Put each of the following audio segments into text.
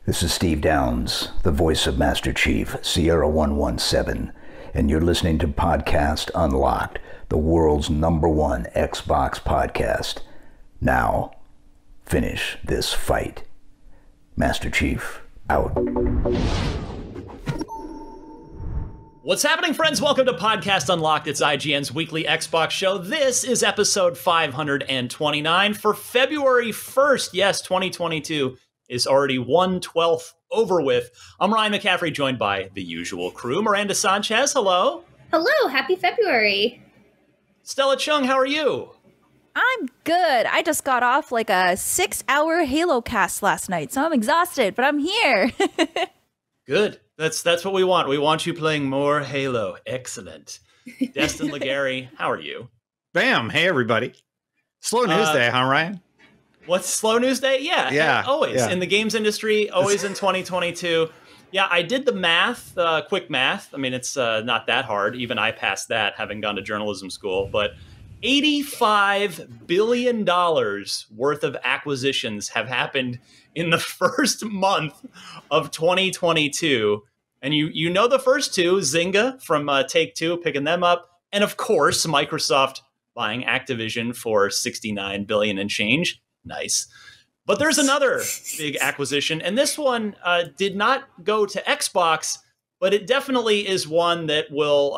This is Steve Downs, the voice of Master Chief, Sierra 117, and you're listening to Podcast Unlocked, the world's #1 Xbox podcast. Now, finish this fight. Master Chief, out. What's happening, friends? Welcome to Podcast Unlocked. It's IGN's weekly Xbox show. This is episode 529 for February 1st. Yes, 2022 is already 1/12 over with. I'm Ryan McCaffrey, joined by the usual crew. Miranda Sanchez, hello. Hello, happy February. Stella Chung, how are you? I'm good. I just got off like a 6-hour Halo cast last night, so I'm exhausted, but I'm here. Good. That's what we want. We want you playing more Halo. Excellent. Destin Legary, how are you? Bam. Hey, everybody. Slow news day, huh, Ryan? What's slow news day? Yeah. Always. Yeah. In the games industry, always in 2022. Yeah, I did the math, quick math. I mean, it's not that hard. Even I passed that, having gone to journalism school. But $85 billion worth of acquisitions have happened in the first month of 2022. And you know the first two, Zynga from Take-Two, picking them up. And of course, Microsoft buying Activision for $69 billion and change. Nice. But there's another big acquisition, and this one did not go to Xbox, but it definitely is one that will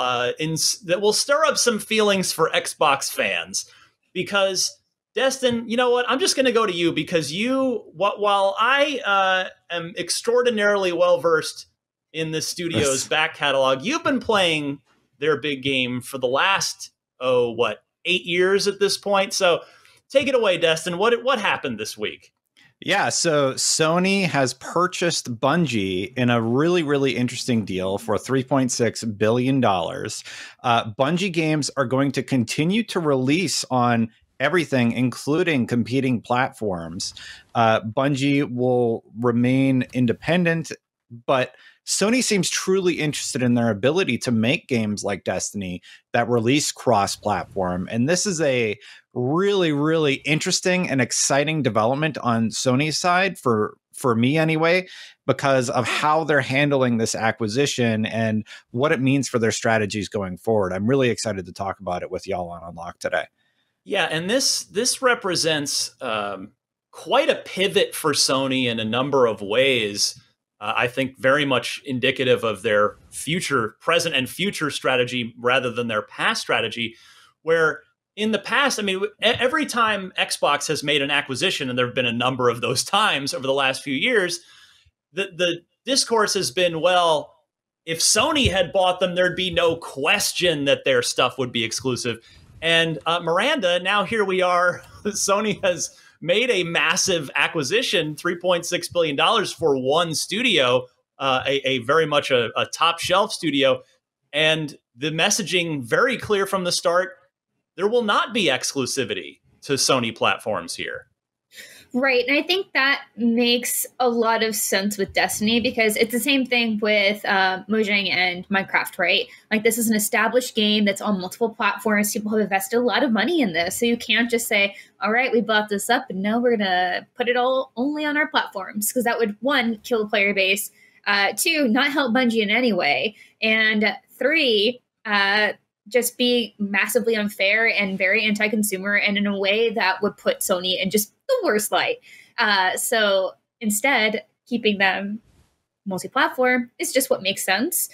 stir up some feelings for Xbox fans. Because, Destin, you know what? I'm just going to go to you because while I am extraordinarily well-versed in the studio's back catalog, you've been playing their big game for the last, 8 years at this point? So take it away, Destin. What happened this week? Yeah, so Sony has purchased Bungie in a really, really interesting deal for $3.6 billion. Bungie games are going to continue to release on everything, including competing platforms. Bungie will remain independent, but Sony seems truly interested in their ability to make games like Destiny that release cross-platform. And this is a really, really interesting and exciting development on Sony's side, for me anyway, because of how they're handling this acquisition and what it means for their strategies going forward. I'm really excited to talk about it with y'all on Unlock today. Yeah, and this represents quite a pivot for Sony in a number of ways. I think very much indicative of their present and future strategy rather than their past strategy, where in the past, I mean, every time Xbox has made an acquisition, and there have been a number of those times over the last few years, the discourse has been, well, if Sony had bought them, there'd be no question that their stuff would be exclusive. And Miranda, now here we are. Sony has made a massive acquisition, $3.6 billion for one studio, a very much a top shelf studio. And the messaging very clear from the start, there will not be exclusivity to Sony platforms here. Right. And I think that makes a lot of sense with Destiny because it's the same thing with Mojang and Minecraft, right? Like this is an established game that's on multiple platforms. People have invested a lot of money in this. So you can't just say, all right, we bought this up and now we're going to put it all only on our platforms because that would, 1, kill the player base, 2, not help Bungie in any way, and 3, just be massively unfair and very anti-consumer and in a way that would put Sony in just the worst light. So instead, keeping them multi-platform is just what makes sense.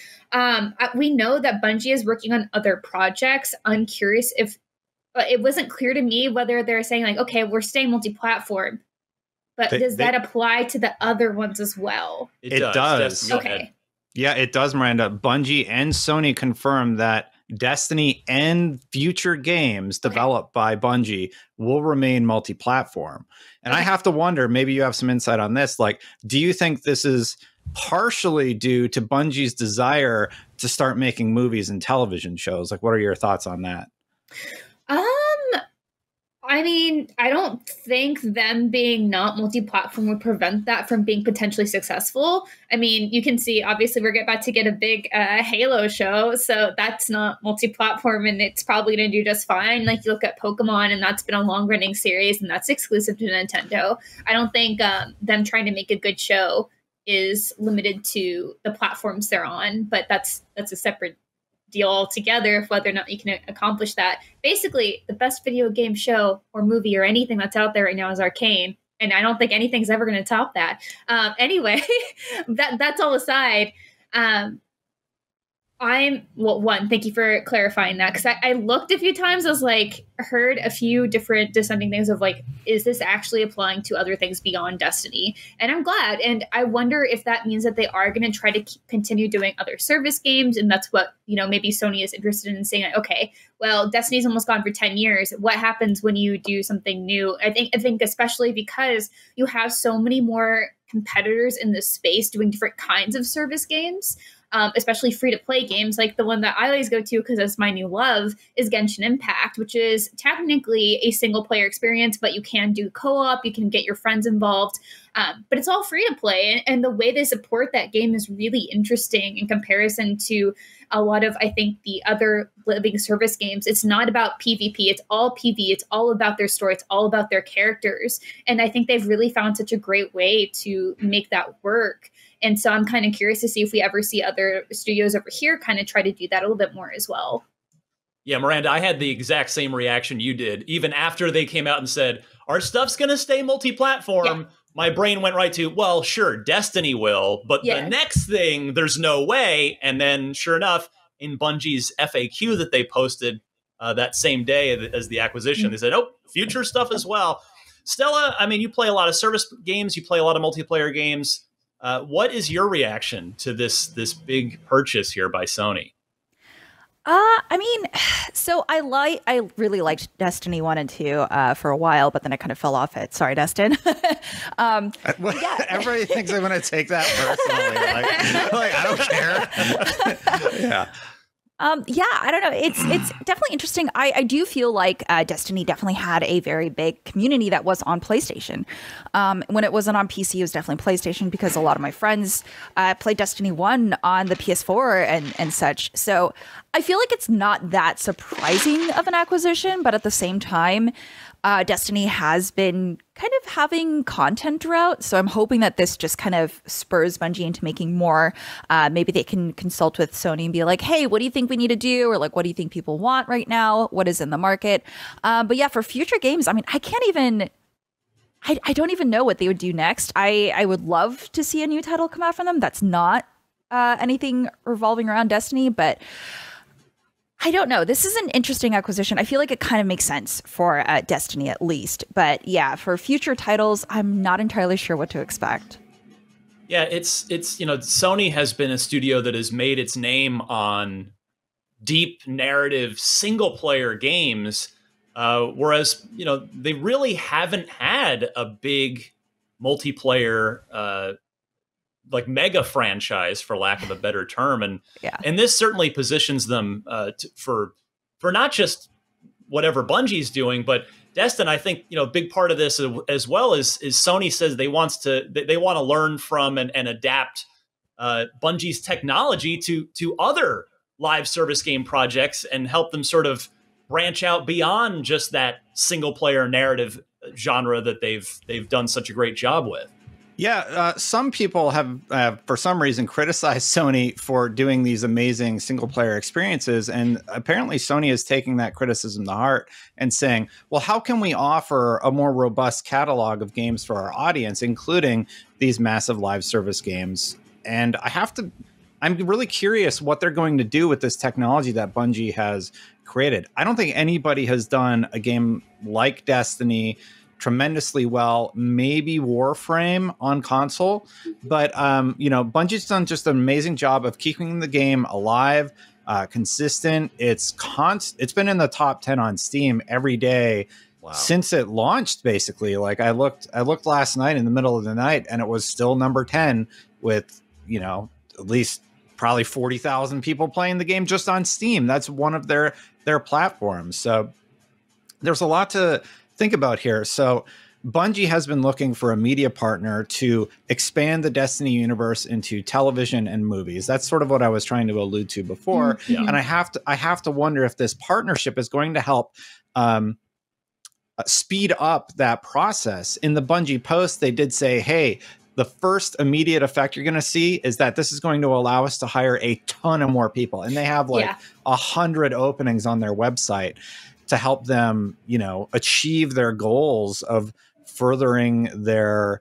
We know that Bungie is working on other projects. I'm curious if it wasn't clear to me whether they're saying like, okay, we're staying multi-platform, but does that apply to the other ones as well? It does. Okay. Yeah, it does, Miranda. Bungie and Sony confirmed that Destiny and future games developed by Bungie will remain multi-platform. And I have to wonder, maybe you have some insight on this. Like, do you think this is partially due to Bungie's desire to start making movies and television shows? Like, what are your thoughts on that? I mean, I don't think them being not multi-platform would prevent that from being potentially successful. I mean, you can see, obviously, we're about to get a big Halo show, so that's not multi-platform, and it's probably going to do just fine. Like, you look at Pokemon, and that's been a long-running series, and that's exclusive to Nintendo. I don't think them trying to make a good show is limited to the platforms they're on, but that's a separate deal altogether, whether or not you can accomplish that. Basically, the best video game show or movie or anything that's out there right now is Arcane, and I don't think anything's ever going to top that. Anyway, that's all aside. Thank you for clarifying that, because I looked a few times. I was like, heard a few different dissenting things of like, is this actually applying to other things beyond Destiny? And I'm glad. And I wonder if that means that they are going to try to continue doing other service games. And that's what, maybe Sony is interested in saying, like, okay, well, Destiny's almost gone for 10 years. What happens when you do something new? I think especially because you have so many more competitors in this space doing different kinds of service games. Especially free-to-play games, like the one that I always go to because it's my new love is Genshin Impact, which is technically a single-player experience, but you can do co-op, you can get your friends involved, but it's all free-to-play, and the way they support that game is really interesting in comparison to a lot of, I think, the other living service games. It's not about PvP, it's all PvE, it's all about their story, it's all about their characters, and I think they've really found such a great way to make that work. And so I'm kind of curious to see if we ever see other studios over here kind of try to do that a little bit more as well. Yeah, Miranda, I had the exact same reaction you did. Even after they came out and said, our stuff's going to stay multi-platform, my brain went right to, well, sure, Destiny will, but the next thing, there's no way. And then sure enough, in Bungie's FAQ that they posted that same day as the acquisition, they said, oh, future stuff as well. Stella, I mean, you play a lot of service games, you play a lot of multiplayer games. What is your reaction to this big purchase here by Sony? I mean, so I really liked Destiny 1 and 2 for a while, but then I kind of fell off it. Sorry, Destin. Everybody thinks I'm going to take that personally. I don't care. Yeah. I don't know. It's definitely interesting. I do feel like Destiny definitely had a very big community that was on PlayStation. When it wasn't on PC, it was definitely PlayStation because a lot of my friends played Destiny 1 on the PS4 and such. So I feel like it's not that surprising of an acquisition, but at the same time, Destiny has been kind of having content drought. So I'm hoping that this just kind of spurs Bungie into making more. Maybe they can consult with Sony and be like, hey, what do you think we need to do? Or like, what do you think people want right now? What is in the market? But yeah, for future games, I mean, I don't even know what they would do next. I would love to see a new title come out from them. That's not anything revolving around Destiny, but I don't know. This is an interesting acquisition. I feel like it kind of makes sense for Destiny at least. But yeah, for future titles, I'm not entirely sure what to expect. Yeah, it's Sony has been a studio that has made its name on deep narrative single player games, whereas they really haven't had a big multiplayer like mega franchise, for lack of a better term, and this certainly positions them for not just whatever Bungie's doing, but Destin. I think a big part of this as well is Sony says they want to learn from and adapt Bungie's technology to other live service game projects and help them sort of branch out beyond just that single player narrative genre that they've done such a great job with. Yeah, some people have, for some reason, criticized Sony for doing these amazing single-player experiences, and apparently Sony is taking that criticism to heart and saying, well, how can we offer a more robust catalog of games for our audience, including these massive live service games? And I'm really curious what they're going to do with this technology that Bungie has created. I don't think anybody has done a game like Destiny tremendously well, maybe Warframe on console, but Bungie's done just an amazing job of keeping the game alive, consistent. It's been in the top 10 on Steam every day since it launched, basically. Like I looked last night in the middle of the night and it was still number 10 with at least probably 40,000 people playing the game just on Steam. That's one of their platforms. So there's a lot to think about here. So Bungie has been looking for a media partner to expand the Destiny universe into television and movies. That's sort of what I was trying to allude to before. Mm-hmm. And I have to wonder if this partnership is going to help speed up that process. In the Bungie post, they did say, hey, the first immediate effect you're going to see is that this is going to allow us to hire a ton of more people. And they have like 100 openings on their website to help them, achieve their goals of furthering their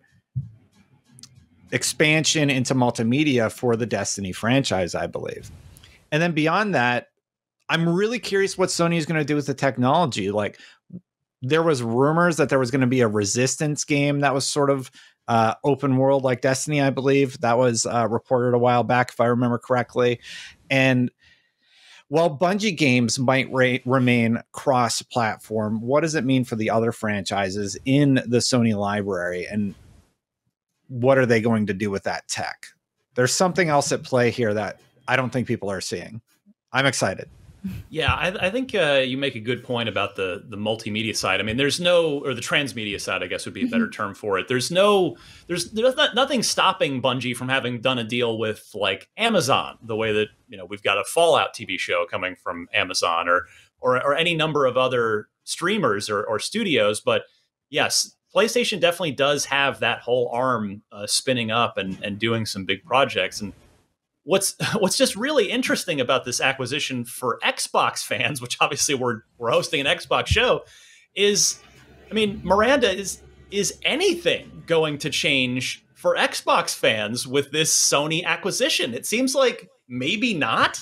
expansion into multimedia for the Destiny franchise, I believe. And then beyond that, I'm really curious what Sony is going to do with the technology. Like, there was rumors that there was going to be a Resistance game that was sort of open world like Destiny, I believe. That was reported a while back, if I remember correctly. And while Bungie games might remain cross-platform, what does it mean for the other franchises in the Sony library? And what are they going to do with that tech? There's something else at play here that I don't think people are seeing. I'm excited. Yeah, I think you make a good point about the multimedia side. I mean, or the transmedia side, I guess would be a better term for it. There's nothing stopping Bungie from having done a deal with like Amazon, the way that, we've got a Fallout TV show coming from Amazon or any number of other streamers or studios. But yes, PlayStation definitely does have that whole arm spinning up and doing some big projects. And what's just really interesting about this acquisition for Xbox fans, which obviously we're hosting an Xbox show, is, I mean, Miranda, is anything going to change for Xbox fans with this Sony acquisition? It seems like maybe not.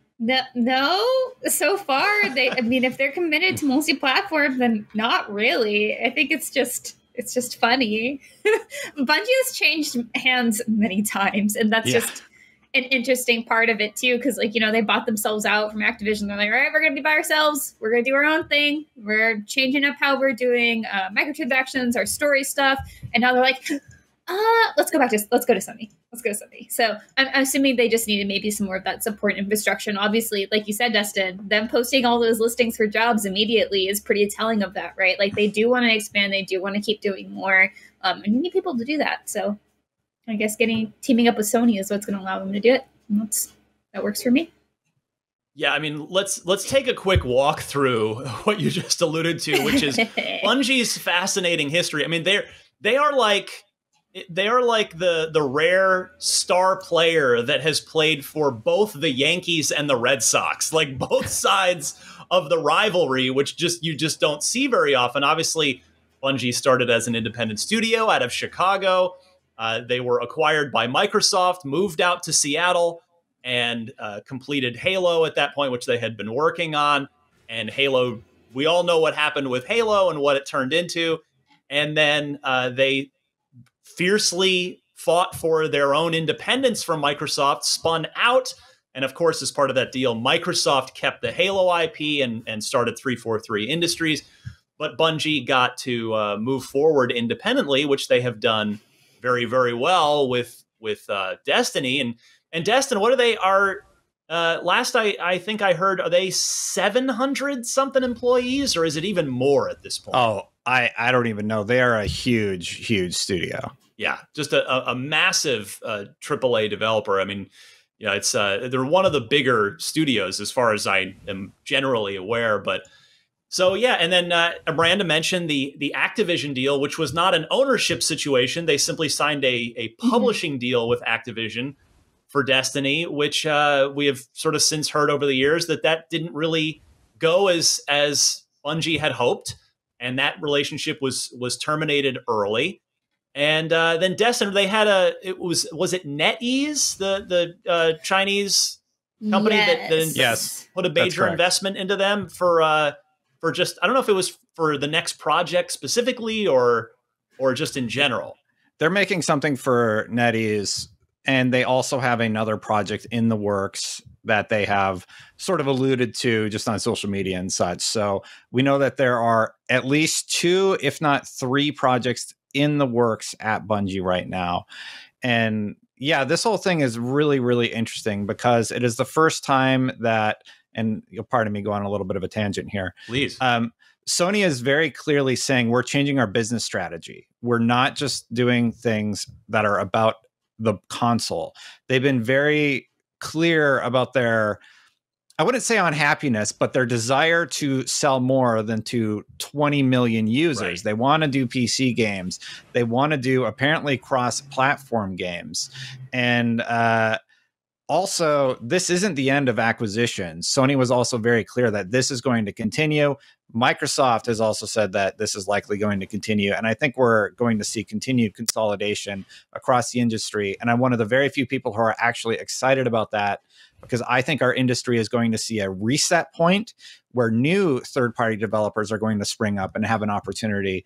No, so far if they're committed to multi-platform, then not really. I think it's just funny. Bungie has changed hands many times, and that's just an interesting part of it too, because they bought themselves out from Activision. They're like, all right, we're gonna be by ourselves, we're gonna do our own thing, we're changing up how we're doing microtransactions, our story stuff, and now they're like, let's go to Sony. So I'm assuming they just needed maybe some more of that support infrastructure. And obviously, like you said, Dustin, them posting all those listings for jobs immediately is pretty telling of that, right? Like, they do want to expand, they do want to keep doing more, and you need people to do that. So I guess teaming up with Sony is what's going to allow them to do it. And that works for me. Yeah, I mean, let's take a quick walk through what you just alluded to, which is Bungie's fascinating history. I mean, they are like the rare star player that has played for both the Yankees and the Red Sox, like both sides of the rivalry, which you just don't see very often. Obviously, Bungie started as an independent studio out of Chicago. They were acquired by Microsoft, moved out to Seattle, and completed Halo at that point, which they had been working on. And Halo, we all know what happened with Halo and what it turned into. And then they fiercely fought for their own independence from Microsoft, spun out. And of course, as part of that deal, Microsoft kept the Halo IP and started 343 Industries. But Bungie got to move forward independently, which they have done very, very well with Destiny. And Destin, what are they? Last I think I heard, are they 700 something employees, or is it even more at this point? Oh, I don't even know. They are a huge studio. Yeah, just a massive AAA developer. I mean, it's they're one of the bigger studios as far as I am generally aware. But so yeah, and then Miranda mentioned the Activision deal, which was not an ownership situation. They simply signed a publishing deal with Activision for Destiny, which we have sort of since heard over the years that didn't really go as Bungie had hoped, and that relationship was terminated early. And then Destiny, they had was it NetEase, the Chinese company that put a major investment into them for just, I don't know if it was for the next project specifically or just in general. They're making something for NetEase, and they also have another project in the works that they have sort of alluded to just on social media and such. So we know that there are at least 2, if not 3 projects in the works at Bungie right now. And yeah, this whole thing is really, really interesting because it is the first time that, and you'll pardon me going on a little bit of a tangent here. Please. Sony is very clearly saying we're changing our business strategy. We're not just doing things that are about the console. They've been very clear about their I wouldn't say unhappiness, but their desire to sell more than to 20 million users. Right. They want to do PC games. They want to do apparently cross-platform games. And also, this isn't the end of acquisitions. Sony was also very clear that this is going to continue. Microsoft has also said that this is likely going to continue. And I think we're going to see continued consolidation across the industry. And I'm one of the very few people who are actually excited about that, because I think our industry is going to see a reset point where new third-party developers are going to spring up and have an opportunity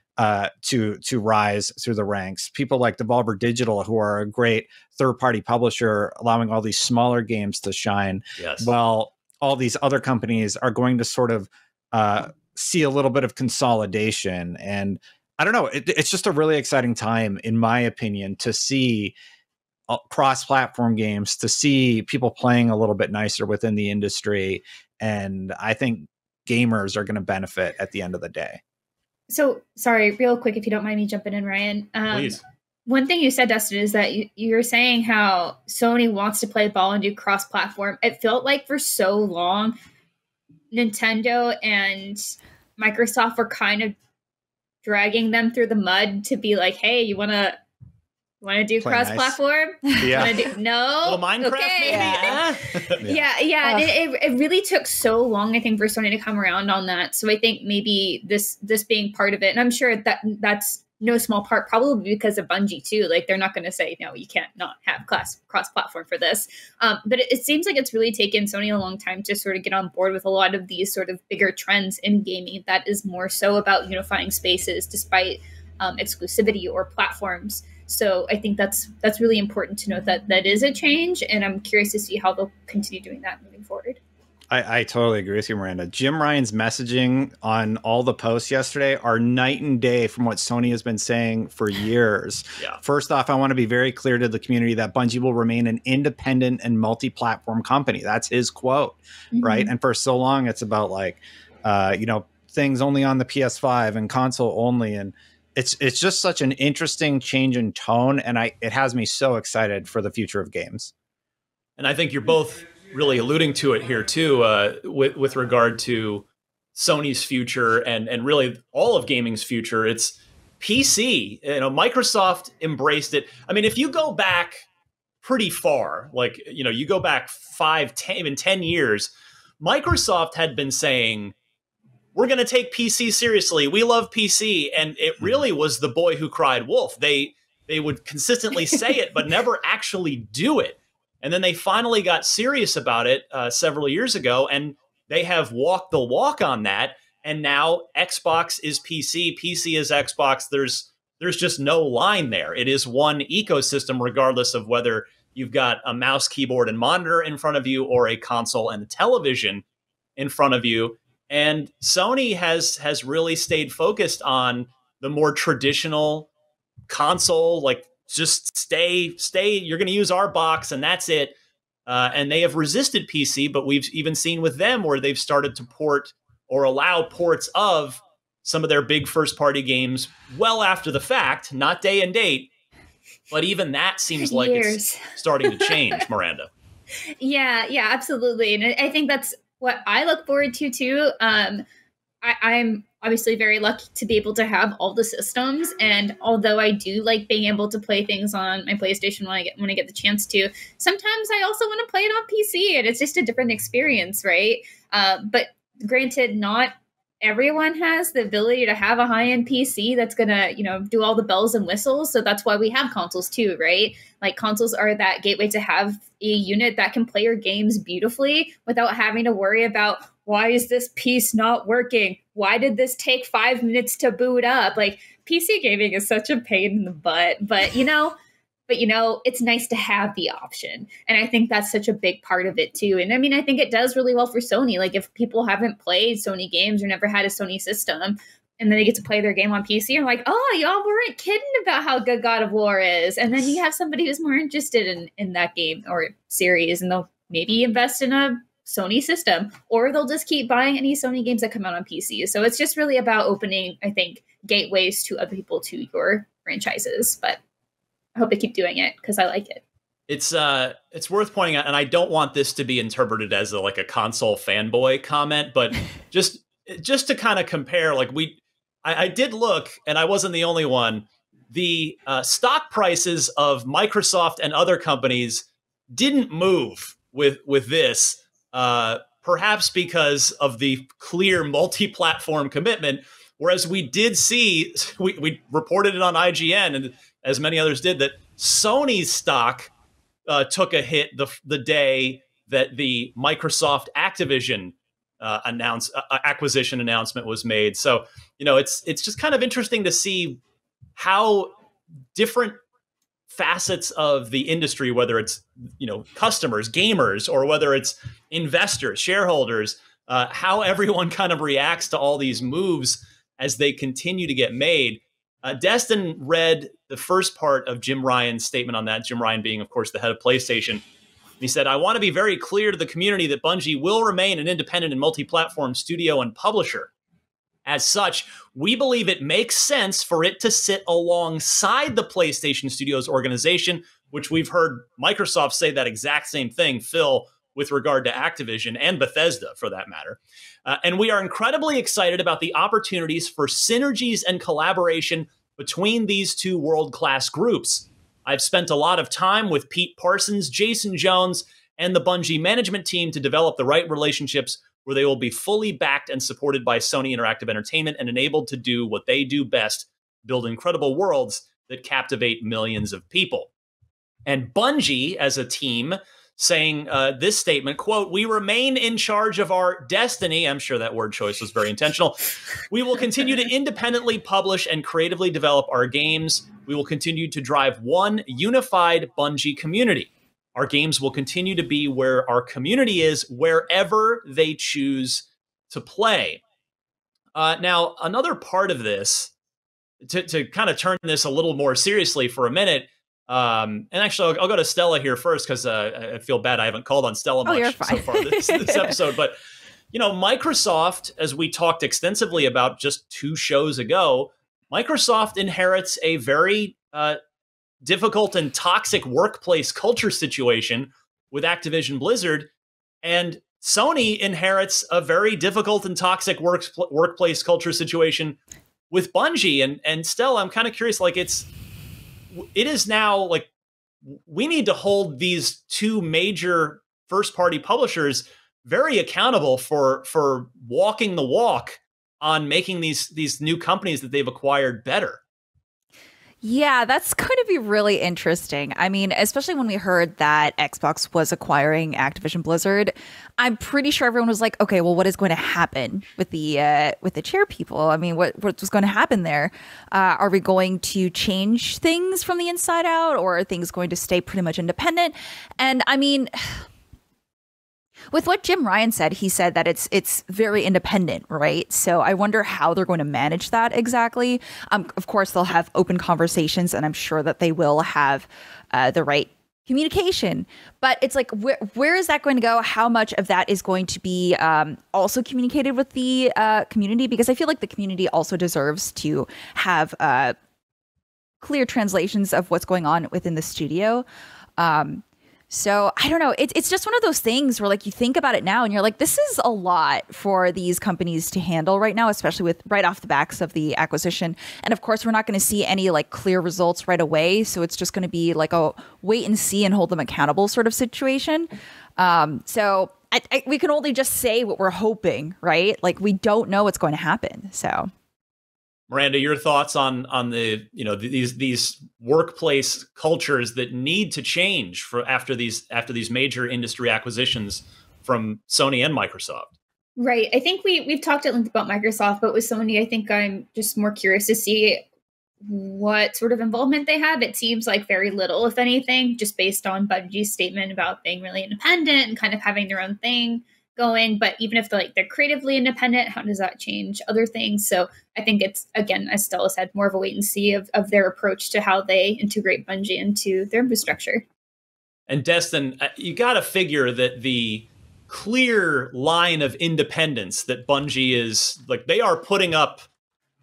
to rise through the ranks. People like Devolver Digital, who are a great third-party publisher, allowing all these smaller games to shine. Yes. Well, all these other companies are going to sort of see a little bit of consolidation. And I don't know, it's just a really exciting time, in my opinion, to see cross-platform games, to see people playing a little bit nicer within the industry. And I think gamers are going to benefit at the end of the day. So, sorry, real quick, if you don't mind me jumping in, Ryan. Please. One thing you said, Dustin, is that you're saying how Sony wants to play ball and do cross-platform. It felt like for so long, Nintendo and Microsoft were kind of dragging them through the mud to be like, hey, you want to do Play cross-platform? Nice. Yeah. No? Little Minecraft, maybe? Yeah. It really took so long, I think, for Sony to come around on that. So I think maybe this being part of it, and I'm sure that's no small part probably because of Bungie too. Like, they're not going to say, no, you can't not have cross-platform for this. But it seems like it's really taken Sony a long time to sort of get on board with a lot of these sort of bigger trends in gaming that is more so about unifying spaces despite exclusivity or platforms. So I think that's really important to note that is a change, and I'm curious to see how they'll continue doing that moving forward. I totally agree with you, Miranda. Jim Ryan's messaging on all the posts yesterday are night and day from what Sony has been saying for years. Yeah. First off, I want to be very clear to the community that Bungie will remain an independent and multi-platform company. That's his quote, right? And for so long, it's about like, things only on the PS5 and console only, and it's just such an interesting change in tone, and it has me so excited for the future of games. And I think you're both really alluding to it here too, with regard to Sony's future and really all of gaming's future. It's PC. Microsoft embraced it. I mean, if you go back pretty far, like you go back 5, 10, even 10 years, Microsoft had been saying, we're going to take PC seriously. We love PC. And it really was the boy who cried wolf. They would consistently say it, but never actually do it. And then they finally got serious about it several years ago, and they have walked the walk on that. And now Xbox is PC, PC is Xbox. There's just no line there. It is one ecosystem, regardless of whether you've got a mouse, keyboard, and monitor in front of you or a console and a television in front of you. And Sony has really stayed focused on the more traditional console, like just stay, you're going to use our box and that's it. And they have resisted PC, but we've even seen with them where they've started to port or allow ports of some of their big first-party games well after the fact, not day and date. But even that seems like it's starting to change, Miranda. Yeah, absolutely. And I think that's what I look forward to too. I'm obviously very lucky to be able to have all the systems, and although I do like being able to play things on my PlayStation when I get the chance to, sometimes I also want to play it on PC, and it's just a different experience, right? But granted, not everyone has the ability to have a high-end PC that's gonna, do all the bells and whistles. So that's why we have consoles too, right? Like, consoles are that gateway to have a unit that can play your games beautifully without having to worry about, why is this piece not working? Why did this take 5 minutes to boot up? Like, PC gaming is such a pain in the butt, but it's nice to have the option. And I think that's such a big part of it too. And I mean, I think it does really well for Sony. Like, if people haven't played Sony games or never had a Sony system, and then they get to play their game on PC, and like, oh, y'all weren't kidding about how good God of War is. And then you have somebody who's more interested in that game or series, and they'll maybe invest in a Sony system, or they'll just keep buying any Sony games that come out on PC. So it's just really about opening, I think, gateways to other people to your franchises. But I hope they keep doing it because I like it. It's worth pointing out, and I don't want this to be interpreted as like a console fanboy comment, but just to kind of compare, like I did look, and I wasn't the only one. The stock prices of Microsoft and other companies didn't move with this, perhaps because of the clear multi-platform commitment. Whereas we did see, we reported it on IGN, and as many others did, that Sony's stock took a hit the day that the Microsoft Activision acquisition announcement was made. So, it's just kind of interesting to see how different facets of the industry, whether it's customers, gamers, or whether it's investors, shareholders, how everyone kind of reacts to all these moves as they continue to get made. Destin read the first part of Jim Ryan's statement on that, Jim Ryan being, of course, the head of PlayStation. He said, "I want to be very clear to the community that Bungie will remain an independent and multi-platform studio and publisher. As such, we believe it makes sense for it to sit alongside the PlayStation Studios organization," which we've heard Microsoft say that exact same thing, Phil, with regard to Activision and Bethesda, for that matter. And we are incredibly excited about the opportunities for synergies and collaboration between these two world-class groups. I've spent a lot of time with Pete Parsons, Jason Jones, and the Bungie management team to develop the right relationships where they will be fully backed and supported by Sony Interactive Entertainment and enabled to do what they do best, build incredible worlds that captivate millions of people. And Bungie, as a team, saying this statement, quote, "We remain in charge of our destiny." I'm sure that word choice was very intentional. "We will continue to independently publish and creatively develop our games. We will continue to drive one unified Bungie community. Our games will continue to be where our community is, wherever they choose to play." Now, another part of this, to kind of turn this a little more seriously for a minute, and actually, I'll go to Stella here first, because I feel bad I haven't called on Stella much so far this episode. But, Microsoft, as we talked extensively about just 2 shows ago, Microsoft inherits a very difficult and toxic workplace culture situation with Activision Blizzard, and Sony inherits a very difficult and toxic workplace culture situation with Bungie. And Stella, I'm kind of curious, like it is now like we need to hold these 2 major first-party publishers very accountable for walking the walk on making these new companies that they've acquired better. Yeah, that's going to be really interesting. I mean, especially when we heard that Xbox was acquiring Activision Blizzard, I'm pretty sure everyone was like, okay, well, what is going to happen with the chair people? I mean, what was going to happen there? Are we going to change things from the inside out, or are things going to stay pretty much independent? And I mean, with what Jim Ryan said, he said that it's very independent, right? So I wonder how they're going to manage that exactly. Of course, they'll have open conversations, and I'm sure that they will have the right communication. But it's like, where is that going to go? How much of that is going to be also communicated with the community? Because I feel like the community also deserves to have clear translations of what's going on within the studio. So I don't know. It's just one of those things where, like, you think about it now and you're like, this is a lot for these companies to handle right now, especially with right off the backs of the acquisition. And of course, we're not going to see any like clear results right away. So it's just going to be like a wait and see and hold them accountable sort of situation. So we can only just say what we're hoping, right? Like, we don't know what's going to happen. So Miranda, your thoughts on the these workplace cultures that need to change after these major industry acquisitions from Sony and Microsoft? Right. I think we've talked at length about Microsoft, but with Sony, I think I'm just more curious to see what sort of involvement they have. It seems like very little, if anything, just based on Bungie's statement about being really independent and kind of having their own thing going. But even if they're creatively independent, how does that change other things? So I think it's, again, as Stella said, more of a wait and see of their approach to how they integrate Bungie into their infrastructure. And Destin, you got to figure that the clear line of independence that Bungie is, like, they are putting up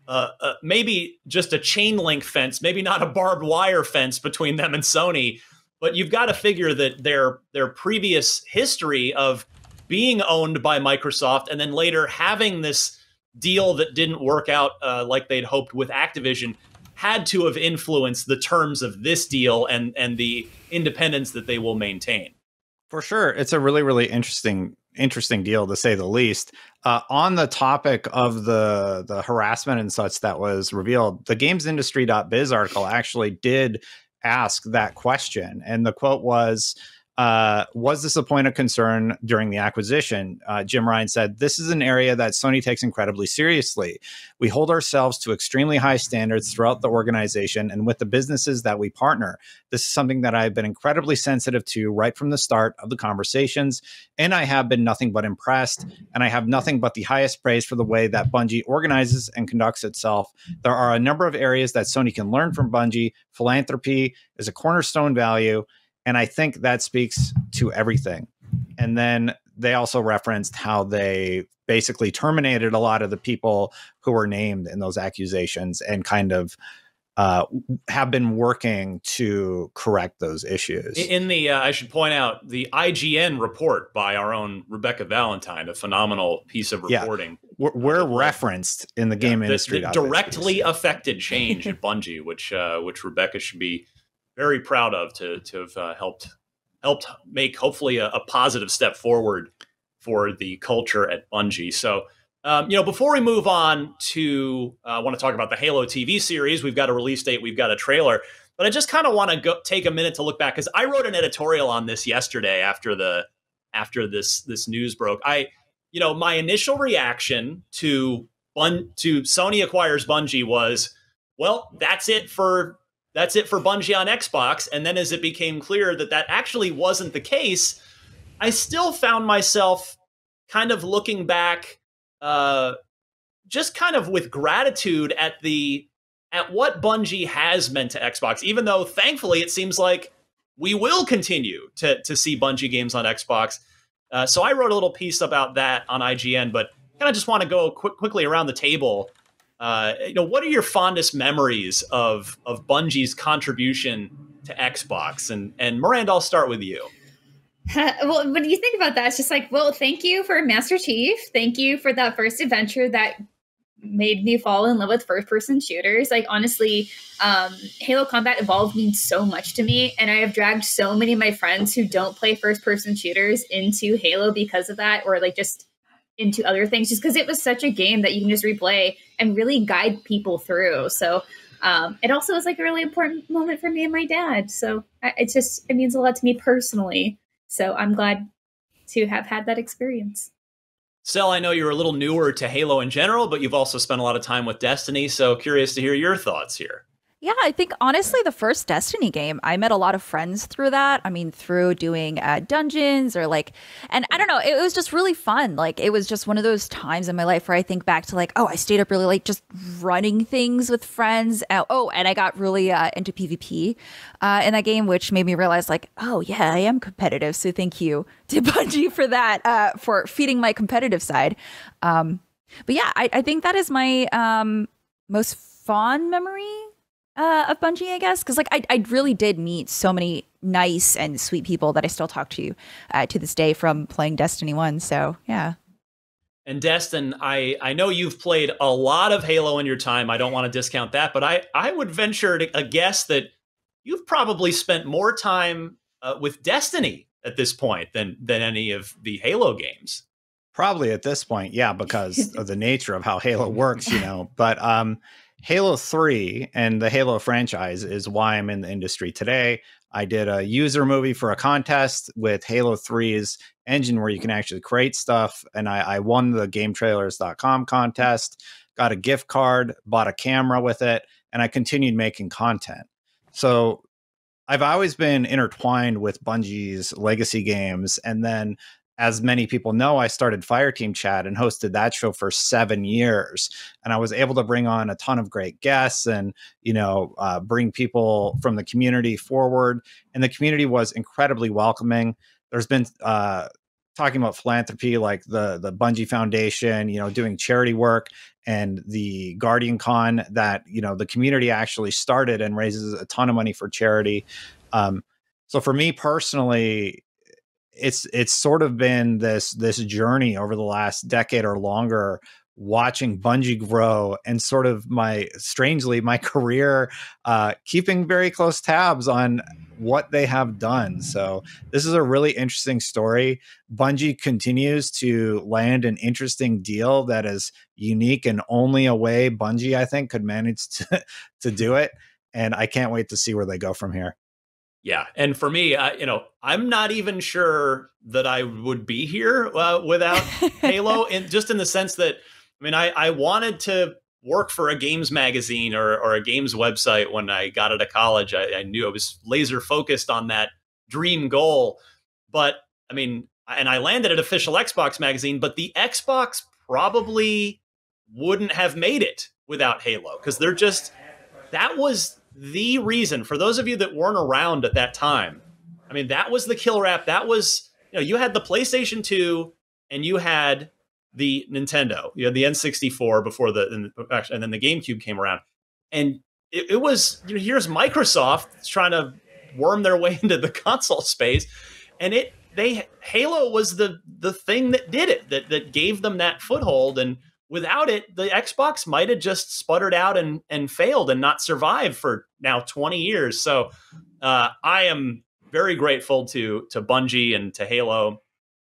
maybe just a chain link fence, maybe not a barbed wire fence between them and Sony, But you've got to figure that their previous history of being owned by Microsoft and then later having this deal that didn't work out like they'd hoped with Activision had to have influenced the terms of this deal and the independence that they will maintain. For sure. It's a really, really interesting deal, to say the least. On the topic of the harassment and such that was revealed, the gamesindustry.biz article actually did ask that question. And the quote was this a point of concern during the acquisition? Jim Ryan said, "This is an area that Sony takes incredibly seriously. We hold ourselves to extremely high standards throughout the organization and with the businesses that we partner. This is something that I've been incredibly sensitive to right from the start of the conversations, and I have been nothing but impressed, and I have nothing but the highest praise for the way that Bungie organizes and conducts itself. There are a number of areas that Sony can learn from Bungie. Philanthropy is a cornerstone value, and I think that speaks to everything." And then they also referenced how they basically terminated a lot of the people who were named in those accusations and kind of have been working to correct those issues. In the, I should point out, the IGN report by our own Rebecca Valentine, a phenomenal piece of reporting. Yeah. We're referenced in the game industry. The directly affected change at Bungie, which Rebecca should be very proud of to have helped make hopefully a positive step forward for the culture at Bungie. So, before we move on to, I want to talk about the Halo TV series. We've got a release date, we've got a trailer, but I just kind of want to take a minute to look back because I wrote an editorial on this yesterday after this news broke. My initial reaction to Sony acquires Bungie was, well, that's it for Bungie on Xbox. And then as it became clear that actually wasn't the case, I still found myself kind of looking back, just kind of with gratitude at what Bungie has meant to Xbox, even though thankfully it seems like we will continue to see Bungie games on Xbox. So I wrote a little piece about that on IGN, but kind of just want to go quickly around the table. What are your fondest memories of Bungie's contribution to Xbox? And Miranda, I'll start with you. Well, when you think about that, it's just like, well, thank you for Master Chief. Thank you for that first adventure that made me fall in love with first-person shooters. Like, honestly, Halo Combat Evolved means so much to me, and I have dragged so many of my friends who don't play first-person shooters into Halo because of that, or like just into other things, just because it was such a game that you can just replay and really guide people through. So it also was like a really important moment for me and my dad. So it means a lot to me personally. So I'm glad to have had that experience. Sel, I know you're a little newer to Halo in general, but you've also spent a lot of time with Destiny. So curious to hear your thoughts here. Yeah, I think honestly, the first Destiny game, I met a lot of friends through that. I mean, through doing dungeons and I don't know, it was just really fun. Like, it was just one of those times in my life where I think back to like, oh, I stayed up really late just running things with friends. And I got really into PvP in that game, which made me realize like, oh yeah, I am competitive. So thank you to Bungie for that, for feeding my competitive side. But yeah, I think that is my most fond memory of Bungie, I guess, because like I really did meet so many nice and sweet people that I still talk to this day from playing Destiny 1. So yeah. And Destin, I know you've played a lot of Halo in your time. I don't want to discount that, but I would venture to guess that you've probably spent more time with Destiny at this point than any of the Halo games. Probably at this point, yeah, because of the nature of how Halo works, But Halo 3 and the Halo franchise is why I'm in the industry today. I did a user movie for a contest with Halo 3's engine where you can actually create stuff. And I won the GameTrailers.com contest, got a gift card, bought a camera with it, and I continued making content. So I've always been intertwined with Bungie's legacy games. And then, as many people know, I started Fireteam Chat and hosted that show for 7 years. And I was able to bring on a ton of great guests and, bring people from the community forward. And the community was incredibly welcoming. There's been talking about philanthropy, like the Bungie Foundation, doing charity work, and the Guardian Con that, the community actually started and raises a ton of money for charity. So for me personally, it's sort of been this journey over the last decade or longer, watching Bungie grow and sort of my career, keeping very close tabs on what they have done. So this is a really interesting story. Bungie continues to land an interesting deal that is unique and only a way Bungie, I think, could manage to do it. And I can't wait to see where they go from here. Yeah. And for me, I'm not even sure that I would be here without Halo, and just in the sense that, I wanted to work for a games magazine or a games website when I got out of college. I knew I was laser focused on that dream goal. But and I landed at Official Xbox Magazine, but the Xbox probably wouldn't have made it without Halo, because that was the reason. For those of you that weren't around at that time, that was the killer app. That was, you had the PlayStation 2 and you had the Nintendo. You had the N64 before and then the GameCube came around. And it was, here's Microsoft trying to worm their way into the console space. And Halo was the thing that did it, that gave them that foothold. And without it, the Xbox might have just sputtered out and failed and not survived for now 20 years. So I am very grateful to Bungie and to Halo.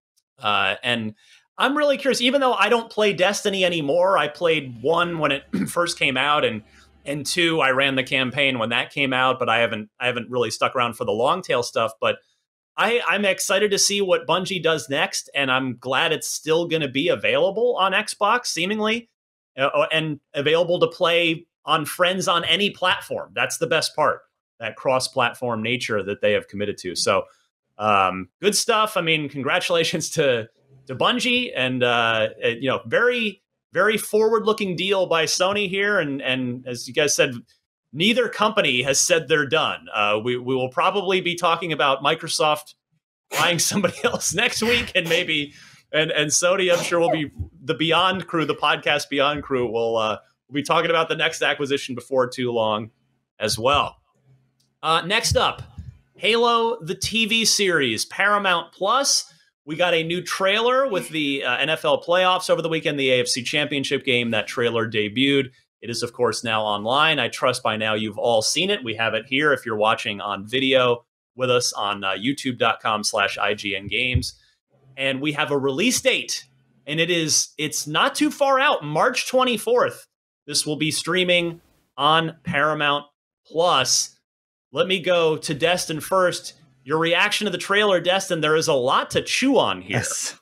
And I'm really curious, even though I don't play Destiny anymore. I played 1 when it first came out, and 2, I ran the campaign when that came out, but I haven't really stuck around for the long tail stuff. But I'm excited to see what Bungie does next, and I'm glad it's still going to be available on Xbox, seemingly, and available to play on friends on any platform. That's the best part, that cross-platform nature that they have committed to. So good stuff. Congratulations to Bungie, and very, very forward-looking deal by Sony here. And as you guys said, neither company has said they're done. We will probably be talking about Microsoft buying somebody else next week, and maybe and Sony, I'm sure, will be the Beyond crew, the podcast Beyond crew. We'll be talking about the next acquisition before too long as well. Next up, Halo, the TV series, Paramount Plus. We got a new trailer with the NFL playoffs over the weekend, the AFC Championship game. That trailer debuted. It is, of course, now online. I trust by now you've all seen it. We have it here if you're watching on video with us on youtube.com/IGN Games. And we have a release date, and it's not too far out, March 24th. This will be streaming on Paramount Plus. Let me go to Destin first. Your reaction to the trailer, Destin, there is a lot to chew on here. Yes.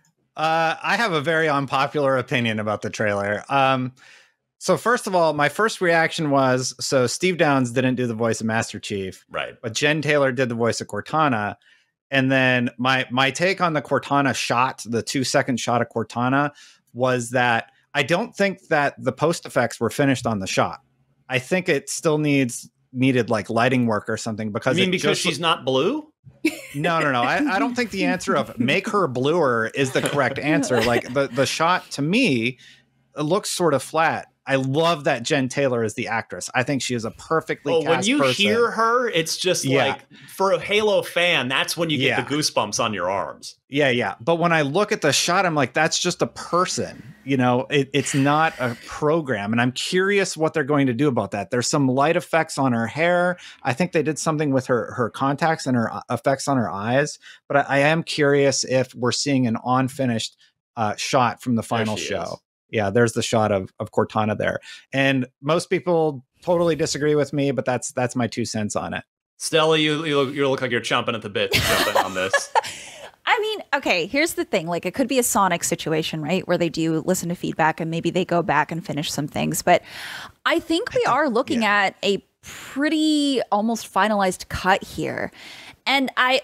I have a very unpopular opinion about the trailer. So first of all, my first reaction was, so Steve Downes didn't do the voice of Master Chief. Right. But Jen Taylor did the voice of Cortana. And then my take on the Cortana shot, the 2-second shot of Cortana, was that I don't think that the post effects were finished on the shot. I think it still needed like lighting work or something, because because she's not blue? No. I don't think the answer of make her bluer is the correct answer. Like the shot, to me, it looks sort of flat. I love that Jen Taylor is the actress. I think she is a perfectly cast when you person. hear her, it's just like, for a Halo fan, that's when you get the goosebumps on your arms. Yeah. But when I look at the shot, I'm like, that's just a person. It's not a program. And I'm curious what they're going to do about that. There's some light effects on her hair. I think they did something with her contacts and her effects on her eyes. But I am curious if we're seeing an unfinished shot from the final show. Is. Yeah, there's the shot of Cortana there. And most people totally disagree with me, but that's my 2 cents on it. Stella, you look like you're chomping at the bit to jump in on this. Okay, here's the thing. Like, it could be a Sonic situation, right? Where they do listen to feedback and maybe they go back and finish some things. But I think we are looking at a pretty almost finalized cut here. And I'm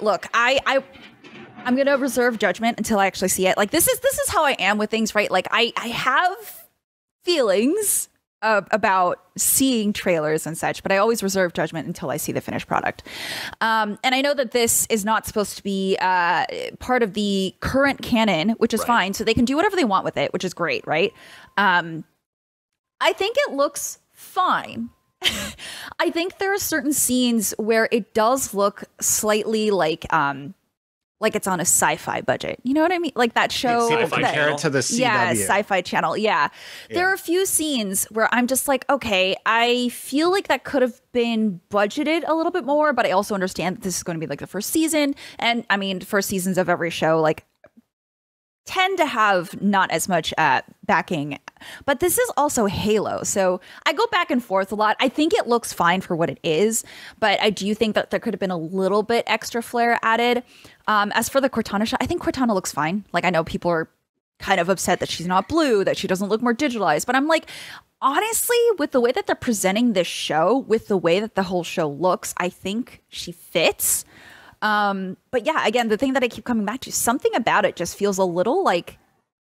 going to reserve judgment until I actually see it. Like, this is how I am with things, right? Like, I have feelings about seeing trailers and such, but I always reserve judgment until I see the finished product. And I know that this is not supposed to be part of the current canon, which is fine. So they can do whatever they want with it, which is great, right? I think it looks fine. I think there are certain scenes where it does look slightly like it's on a sci-fi budget. You know what I mean? Like that show. Compare it to the CW. Yeah, Sci-Fi Channel. Yeah. There are a few scenes where I'm just like, okay, I feel like that could have been budgeted a little bit more, but I also understand that this is going to be like the first season. And I mean, first seasons of every show, like, tend to have not as much backing, but this is also Halo, so I go back and forth a lot. I think it looks fine for what it is, but I do think that there could have been a little bit extra flair added. As for the Cortana shot, I think Cortana looks fine. Like, I know people are kind of upset that she's not blue, that she doesn't look more digitalized, but I'm like, honestly, with the way that they're presenting this show, with the way that the whole show looks, I think she fits. But yeah, again, the thing that I keep coming back to, something about it just feels a little like,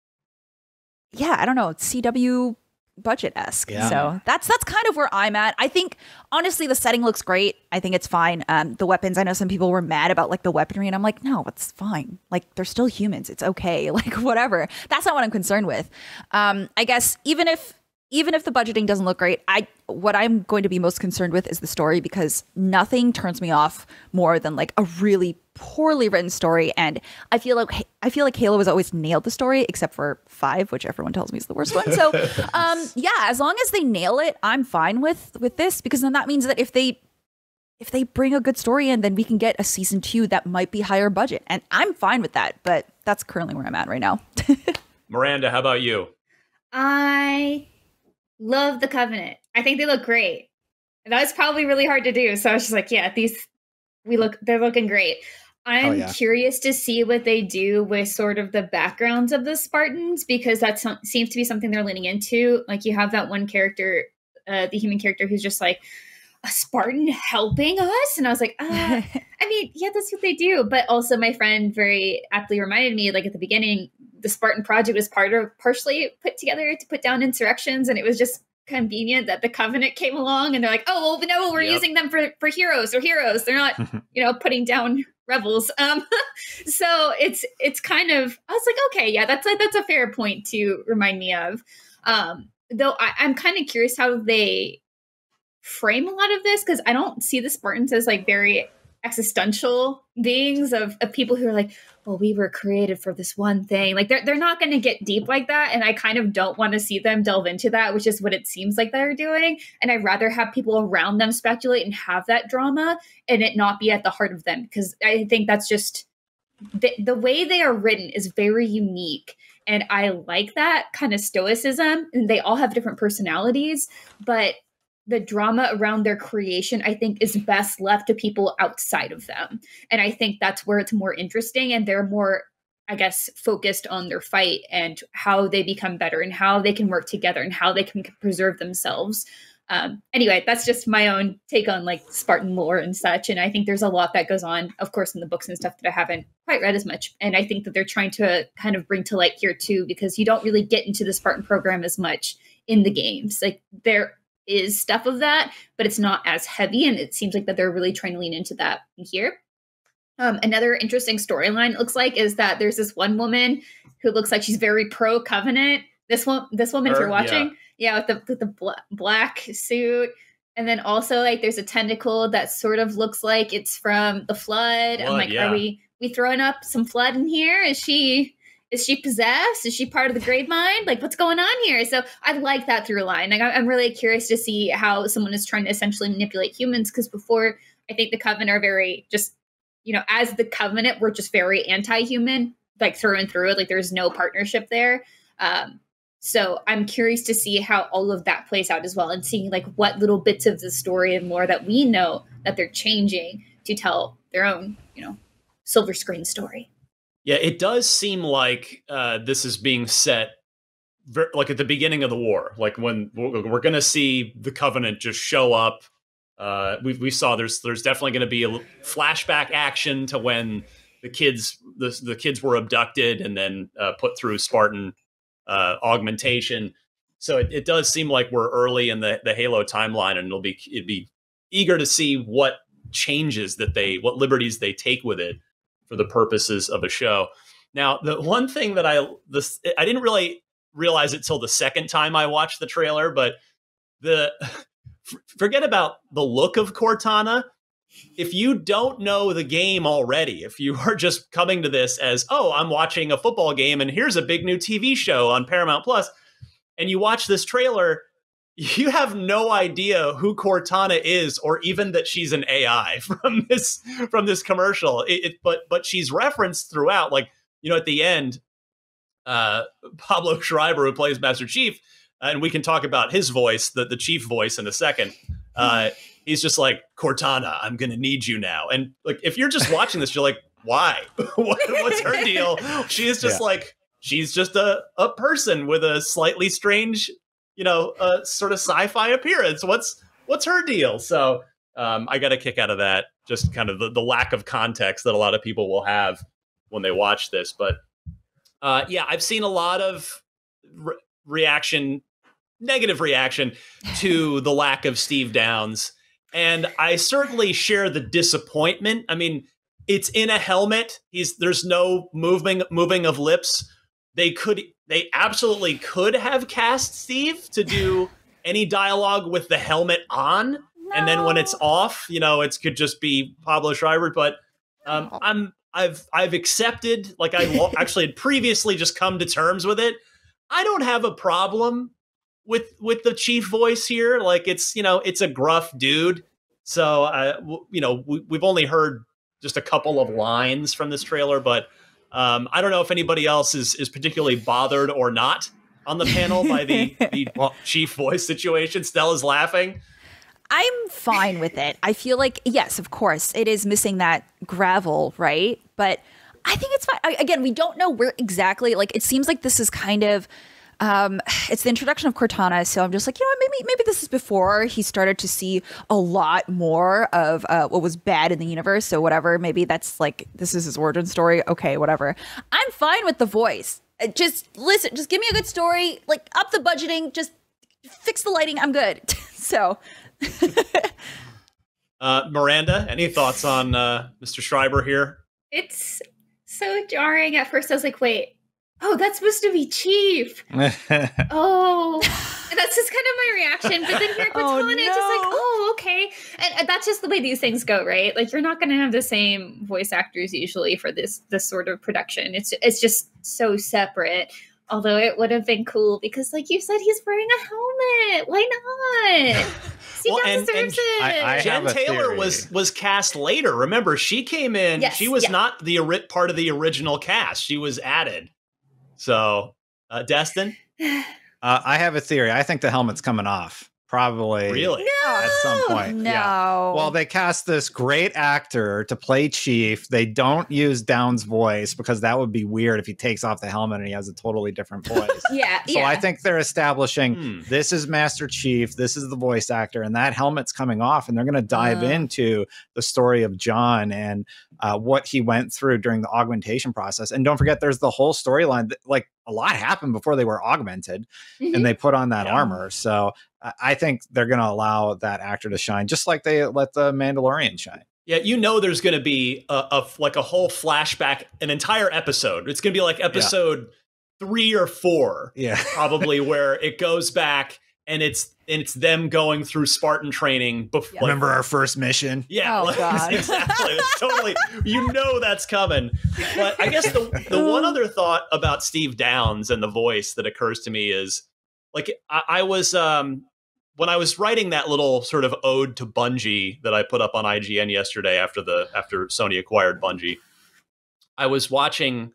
yeah, I don't know, CW budget-esque. Yeah. So that's kind of where I'm at. I think, honestly, the setting looks great. I think it's fine. The weapons, I know some people were mad about like the weaponry, and I'm like, no, it's fine. Like, they're still humans. It's okay. Like, whatever. That's not what I'm concerned with. I guess even if the budgeting doesn't look great, what I'm going to be most concerned with is the story, because nothing turns me off more than like a really poorly written story. And I feel like Halo has always nailed the story, except for 5, which everyone tells me is the worst one. So yeah, as long as they nail it, I'm fine with this, because then that means that if they bring a good story in, then we can get a season 2 that might be higher budget, and I'm fine with that. But that's currently where I'm at right now. Miranda, how about you? I love the Covenant. I think they look great. That was probably really hard to do. So I was just like, yeah, they're looking great. I'm curious to see what they do with sort of the backgrounds of the Spartans, because that seems to be something they're leaning into. Like, you have that one character, the human character, who's just like, a Spartan helping us? And I was like, I mean, yeah, that's what they do. But also, my friend very aptly reminded me, like, at the beginning, the Spartan Project was partially put together to put down insurrections, and it was just convenient that the Covenant came along, and they're like, oh, well, no, we're using them for heroes. They're not, putting down rebels. So it's kind of, I was like, okay, yeah, that's a fair point to remind me of. Though I'm kind of curious how they frame a lot of this, because I don't see the Spartans as like very existential beings of people who are like, well, we were created for this one thing. Like, they're not going to get deep like that, and I kind of don't want to see them delve into that, which is what it seems like they're doing. And I'd rather have people around them speculate and have that drama, and it not be at the heart of them, because I think that's just the way they are written is very unique. And I like that kind of stoicism, and they all have different personalities, but the drama around their creation, I think, is best left to people outside of them. And I think that's where it's more interesting, and they're more, I guess, focused on their fight and how they become better and how they can work together and how they can preserve themselves. Anyway, that's just my own take on like Spartan lore and such. And I think there's a lot that goes on, of course, in the books and stuff that I haven't quite read as much. And I think that they're trying to kind of bring to light here too, because you don't really get into the Spartan program as much in the games. Like, there is stuff of that, but it's not as heavy, and it seems like that they're really trying to lean into that here. Another interesting storyline, it looks like, is that there's this one woman who looks like she's very pro Covenant. This woman, if you're watching, with the black suit, and then also like there's a tentacle that sort of looks like it's from the Flood. I'm like, are we throwing up some Flood in here? Is she possessed? Is she part of the Grave Mind? Like, what's going on here? So I like that through line. Like, I'm really curious to see how someone is trying to essentially manipulate humans, because before, I think the Covenant are very just, as the Covenant, we're just very anti-human, like through and through. Like, there's no partnership there. So I'm curious to see how all of that plays out as well, and seeing like what little bits of the story and lore that we know that they're changing to tell their own, silver screen story. Yeah, it does seem like this is being set like at the beginning of the war, like when we're going to see the Covenant just show up. We saw there's definitely going to be a flashback action to when the kids were abducted and then put through Spartan augmentation. So it does seem like we're early in the Halo timeline, and it'd be eager to see what changes what liberties they take with it for the purposes of a show. Now, the one thing that I didn't really realize it till the second time I watched the trailer, but forget about the look of Cortana. If you don't know the game already, if you are just coming to this as, oh, I'm watching a football game and here's a big new TV show on Paramount Plus, and you watch this trailer, you have no idea who Cortana is, or even that she's an AI from this commercial. But she's referenced throughout. Like, you know, at the end, Pablo Schreiber, who plays Master Chief, and we can talk about his voice, the Chief voice, in a second. He's just like, Cortana, I'm going to need you now. And like, if you're just watching this, you're like, why? What's her deal? She is just like, she's just a person with a slightly strange, you know, sort of sci-fi appearance. What's her deal? So I got a kick out of that. Just kind of the lack of context that a lot of people will have when they watch this. But yeah, I've seen a lot of negative reaction to the lack of Steve Downes. And I certainly share the disappointment. I mean, it's in a helmet. There's no moving of lips. They absolutely could have cast Steve to do any dialogue with the helmet on. No. And then when it's off, you know, it could just be Pablo Schreiber. But I've accepted, like I actually had previously just come to terms with it. I don't have a problem with the Chief voice here. Like, it's, you know, it's a gruff dude. So, you know, we've only heard just a couple of lines from this trailer, but I don't know if anybody else is particularly bothered or not on the panel by the Chief voice situation. Stella's laughing. I'm fine with it. I feel like, yes, of course, it is missing that gravel, right? But I think it's fine. Again, we don't know where exactly, like, it seems like this is kind of, it's the introduction of Cortana. So I'm just like, you know what, maybe this is before he started to see a lot more of what was bad in the universe. So whatever, maybe that's like, this is his origin story. Okay, whatever. I'm fine with the voice. Just listen, just give me a good story, like up the budgeting, just fix the lighting. I'm good. So. Miranda, any thoughts on Mr. Schreiber here? It's so jarring. At first I was like, wait, oh, that's supposed to be Chief. Oh, and that's just kind of my reaction. But then here Cortana, it's just like, oh, okay. And that's just the way these things go, right? Like, you're not going to have the same voice actors usually for this sort of production. It's just so separate. Although it would have been cool because, like you said, he's wearing a helmet. Why not? Well, and Jen Taylor was cast later. Remember, she came in. Yes, she was not the part of the original cast. She was added. So, Destin? I have a theory. I think the helmet's coming off. Probably. Really? At some point. No. Yeah. Well, they cast this great actor to play Chief. They don't use Downes' voice because that would be weird if he takes off the helmet and he has a totally different voice. So I think they're establishing this is Master Chief, this is the voice actor, and that helmet's coming off, and they're going to dive into the story of John and what he went through during the augmentation process. And don't forget, there's the whole storyline. Like, a lot happened before they were augmented and they put on that armor. So I think they're going to allow that actor to shine, just like they let the Mandalorian shine. Yeah, you know, there's going to be a whole flashback, an entire episode. It's going to be like episode 3 or 4, probably, where it goes back and it's them going through Spartan training before. Remember our first mission? Yeah, God. Exactly. It's totally, you know, that's coming. But I guess the one other thought about Steve Downes and the voice that occurs to me is, like, I was when I was writing that little sort of ode to Bungie that I put up on IGN yesterday after Sony acquired Bungie, I was going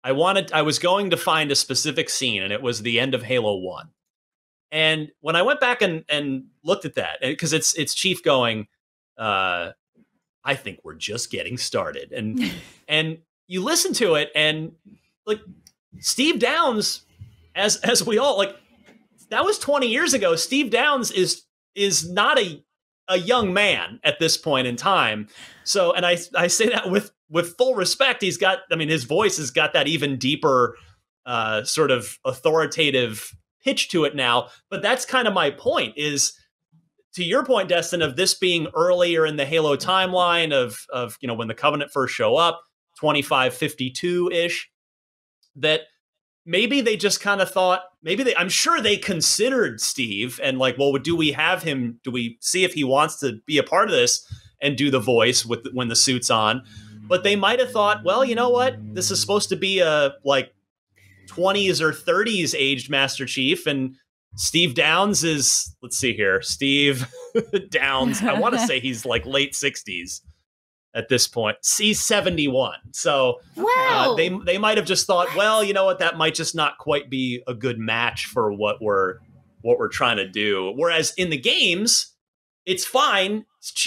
to find a specific scene, and it was the end of Halo 1. And when I went back and looked at that, because it's Chief going, I think we're just getting started. And you listen to it, and like Steve Downes, as we all, like, that was 20 years ago. Steve Downes is not a young man at this point in time. So, and I say that with full respect. His voice has got that even deeper sort of authoritative pitch to it now. But that's kind of my point, is to your point, Destin, of this being earlier in the Halo timeline of you know, when the Covenant first show up, 2552-ish, that maybe they just kind of thought, I'm sure they considered Steve and like, well, do we have him? Do we see if he wants to be a part of this and do the voice when the suit's on? But they might have thought, well, you know what? This is supposed to be a like 20s or 30s aged Master Chief, and Steve Downs is, let's see here, Steve Downs. I want to say he's like late 60s at this point. He's 71. So Wow. They might have just thought, well, you know what? That might just not quite be a good match for what we're trying to do. Whereas in the games, it's fine.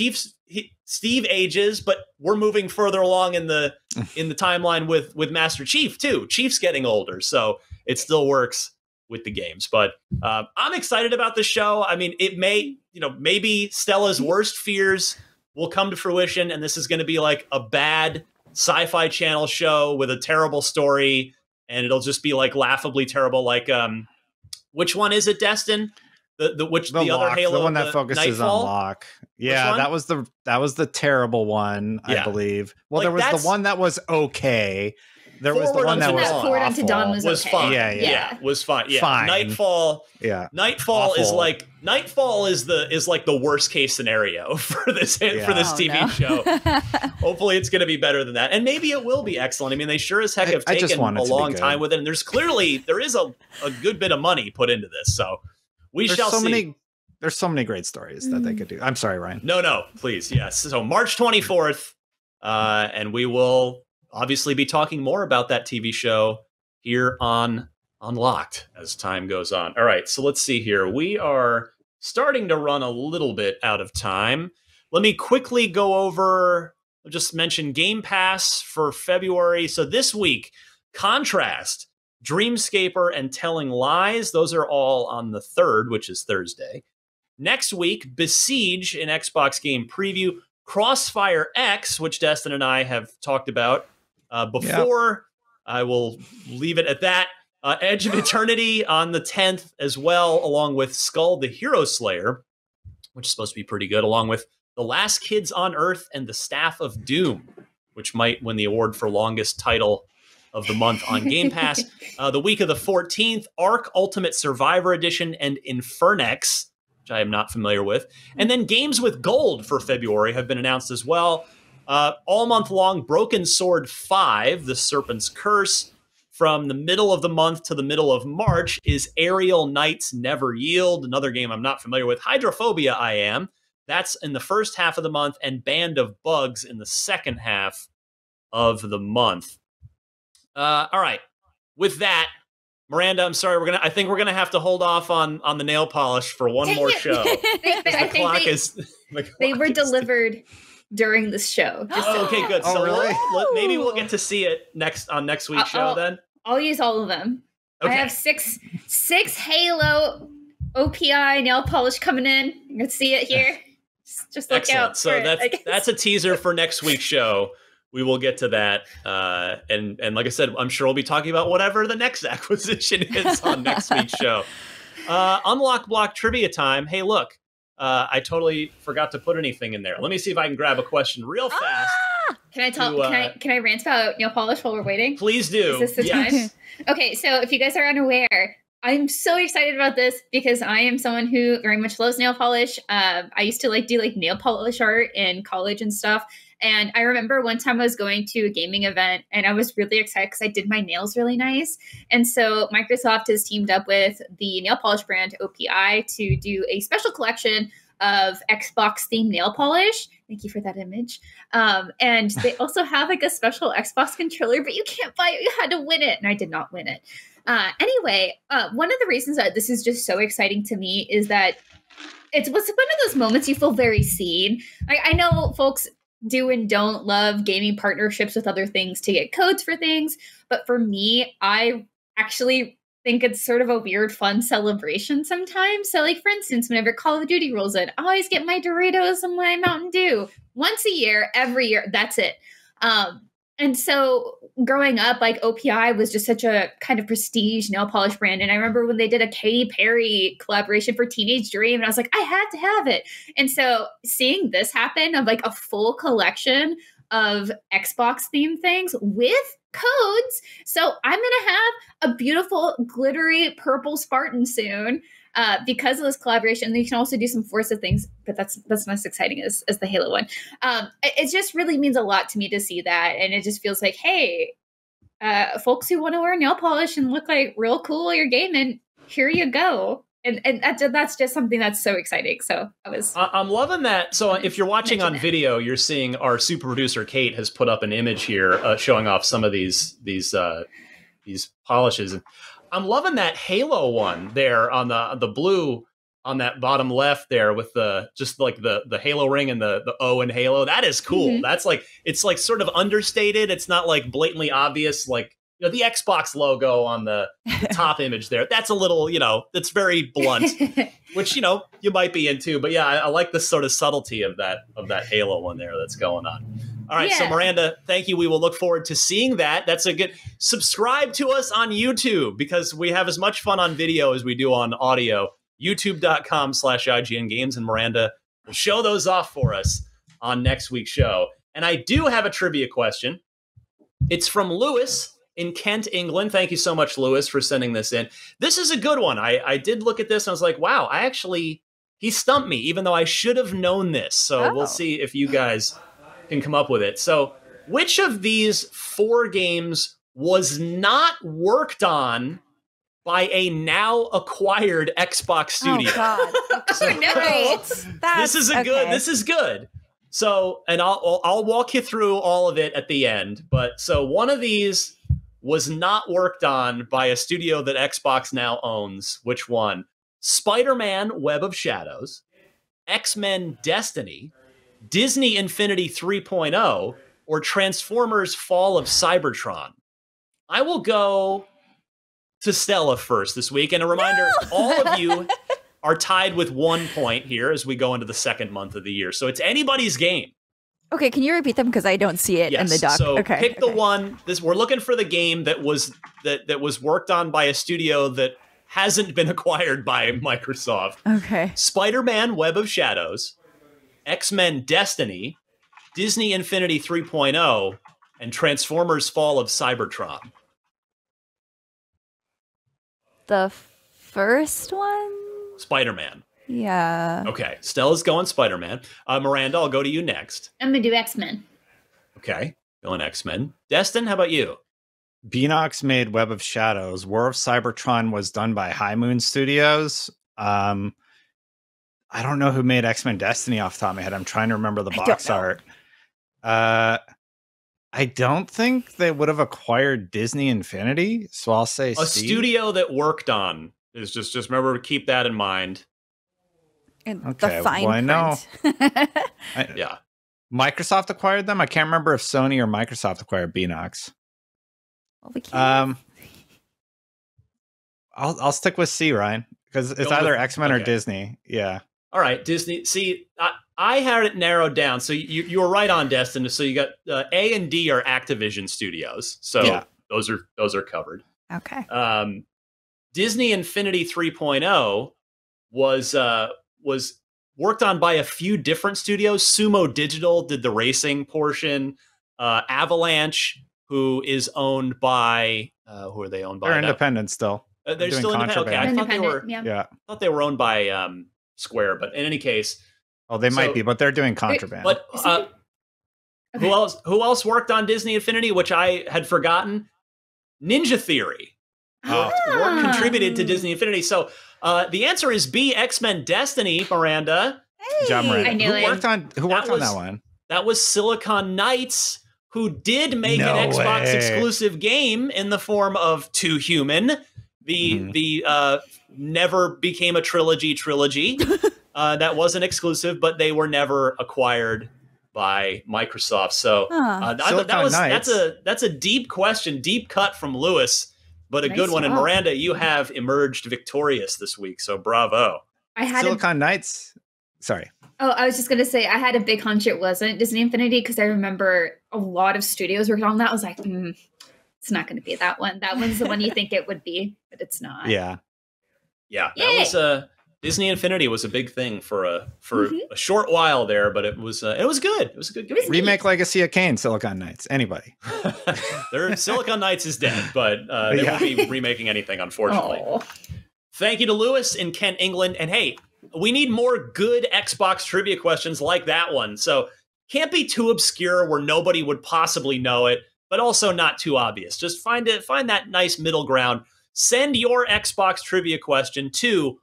Steve ages, but we're moving further along in the timeline with Master Chief too. Chief's getting older, so it still works with the games. But I'm excited about the show. I mean, it may, maybe Stella's worst fears will come to fruition, and this is going to be like a bad Sci-Fi Channel show with a terrible story, and it'll just be like laughably terrible. Like, which one is it, Destin? The other Halo, the one that focuses Nightfall? on Locke. Yeah, that was the terrible one, I believe. Well, like, there was the one that was okay. There was the one that was Forward Unto Dawn was okay. fine. Yeah, was fine. Yeah, fine. Nightfall. Yeah, Nightfall is like the worst case scenario for this TV show. Hopefully, it's going to be better than that, and maybe it will be excellent. I mean, they sure as heck have taken a long time with it, and there is a good bit of money put into this, so we shall see. There's so many great stories that they could do. I'm sorry, Ryan. No, please, yes. So March 24th, and we will obviously be talking more about that TV show here on Unlocked as time goes on. All right, so let's see here. We are starting to run a little bit out of time. Let me quickly go over, I'll just mention Game Pass for February. So this week, Contrast, Dreamscaper, and Telling Lies. Those are all on the 3rd, which is Thursday. Next week, Besiege, an Xbox game preview. Crossfire X, which Destin and I have talked about before. Yep. I will leave it at that. Edge of Eternity on the 10th as well, along with Skull the Hero Slayer, which is supposed to be pretty good, along with The Last Kids on Earth and The Staff of Doom, which might win the award for longest title of the month on Game Pass. The week of the 14th, Ark Ultimate Survivor Edition and Infernex, which I am not familiar with. And then games with gold for February have been announced as well. All month long, Broken Sword 5, The Serpent's Curse. From the middle of the month to the middle of March is Aerial Knights Never Yield, another game I'm not familiar with. Hydrophobia I am. That's in the first half of the month, and Band of Bugs in the second half of the month. All right. With that, Miranda, I'm sorry. I think we're gonna have to hold off on the nail polish for one more show. They were delivered during this show. Okay, good. So really? Maybe we'll get to see it on next week's show then. I'll use all of them. Okay. I have six Halo OPI nail polish coming in. You can see it here. Just look Excellent. out. So that's a teaser for next week's show. We will get to that. And like I said, I'm sure we'll be talking about whatever the next acquisition is on next week's show. Unlock Block Trivia time. Hey, look, I totally forgot to put anything in there. Let me see if I can grab a question real fast. Can I rant about nail polish while we're waiting? Please do. Is this the time? Okay, so if you guys are unaware, I'm so excited about this because I am someone who very much loves nail polish. I used to do nail polish art in college and stuff. And I remember one time I was going to a gaming event and I was really excited because I did my nails really nice. And so Microsoft has teamed up with the nail polish brand OPI to do a special collection of Xbox themed nail polish. Thank you for that image. And they also have a special Xbox controller, but you can't buy it. You had to win it. And I did not win it. Anyway, one of the reasons that this is just so exciting to me is that it's one of those moments you feel very seen. I know folks do and don't love gaming partnerships with other things to get codes for things. But for me, I actually think it's sort of a weird, fun celebration sometimes. So for instance, whenever Call of Duty rolls in, I always get my Doritos and my Mountain Dew once a year, every year. That's it. And so growing up, OPI was just such a kind of prestige nail polish brand. And I remember when they did a Katy Perry collaboration for Teenage Dream, and I was like, I had to have it. And so seeing this happen of a full collection of Xbox themed things with codes. So I'm gonna have a beautiful glittery purple Spartan soon. Because of this collaboration. You can also do some Forza things, but that's not as exciting as the Halo one. It just really means a lot to me to see that, and it just feels like, hey, folks who want to wear nail polish and look like real cool while you're gaming, here you go. And that's just something that's so exciting. So I'm loving that. So if you're watching on video, you're seeing our super producer Kate has put up an image here showing off some of these polishes. And I'm loving that Halo one there on the blue on that bottom left there with the Halo ring and the O in Halo. That is cool. Mm-hmm. That's like, it's like sort of understated. It's not like blatantly obvious, like, you know, the Xbox logo on the top image there. That's a little, you know, it's very blunt, which, you know, you might be into. But yeah, I like the sort of subtlety of that Halo one there that's going on. All right, so Miranda, thank you. We will look forward to seeing that. That's a good. Subscribe to us on YouTube because we have as much fun on video as we do on audio. YouTube.com/IGN Games, and Miranda will show those off for us on next week's show. And I do have a trivia question. It's from Lewis in Kent, England. Thank you so much, Lewis, for sending this in. This is a good one. I did look at this and I was like, wow, he stumped me, even though I should have known this. So we'll see if you guys can come up with it. So which of these 4 games was not worked on by a now acquired Xbox studio? Oh God. So, this is good. So, and I'll walk you through all of it at the end. But so one of these was not worked on by a studio that Xbox now owns. Which one? Spider-Man: Web of Shadows, X-Men: Destiny, Disney Infinity 3.0, or Transformers: Fall of Cybertron. I will go to Stella first this week. And a reminder, all of you are tied with 1 point here as we go into the second month of the year. So it's anybody's game. Okay, can you repeat them? Because I don't see it in the doc. So pick the one. We're looking for the game that was worked on by a studio that hasn't been acquired by Microsoft. Okay. Spider-Man: Web of Shadows, X-Men: Destiny, Disney Infinity 3.0, and Transformers: Fall of Cybertron. The first one? Spider-Man. Yeah. Okay. Stella's going Spider-Man. Miranda, I'll go to you next. I'm going to do X-Men. Okay. Going X-Men. Destin, how about you? Beanox-made Web of Shadows. War of Cybertron was done by High Moon Studios. I don't know who made X-Men Destiny off the top of my head. I'm trying to remember the box art. I don't think they would have acquired Disney Infinity, so I'll say a studio that worked on is just remember to keep that in mind. Okay, the fine print. Yeah. Microsoft acquired them. I can't remember if Sony or Microsoft acquired Beanox. Well, we can't. I'll stick with C, Ryan, because it's either X-Men or Disney. Yeah. All right, Disney. See, I had it narrowed down. So you were right on, Destin. So you got A and D are Activision Studios. So those are covered. Okay. Disney Infinity 3.0 was worked on by a few different studios. Sumo Digital did the racing portion. Avalanche, who is owned by who are they owned by? They're independent still. They're still independent. Okay, I thought they were. Yeah. I thought they were owned by Square, but in any case, they might be, but they're doing contraband. But who else worked on Disney Infinity, which I had forgotten? Ninja Theory contributed to Disney Infinity. So the answer is B, X-Men Destiny, Miranda. Hey, John Miranda. I knew who worked on that one? That was Silicon Knights, who did make an Xbox exclusive game in the form of Two Human. The never became a trilogy. That wasn't exclusive, but they were never acquired by Microsoft. So that's a deep question, deep cut from Lewis, but a good one. And Miranda, you have emerged victorious this week, so bravo. I had Silicon Knights. Sorry. Oh, I was just going to say, I had a big hunch it wasn't Disney Infinity because I remember a lot of studios worked on that. I was like, it's not going to be that one. That one's the one you think it would be, but it's not. Yeah. Yeah. That was Disney Infinity was a big thing for a short while there, but it was good. It was a good game. Remake Legacy of Kain, Silicon Knights. Anybody? Silicon Knights is dead, but they won't be remaking anything, unfortunately. Oh. Thank you to Lewis in Kent, England. And hey, we need more good Xbox trivia questions like that one. So can't be too obscure where nobody would possibly know it, but also not too obvious. Just find that nice middle ground. Send your Xbox trivia question to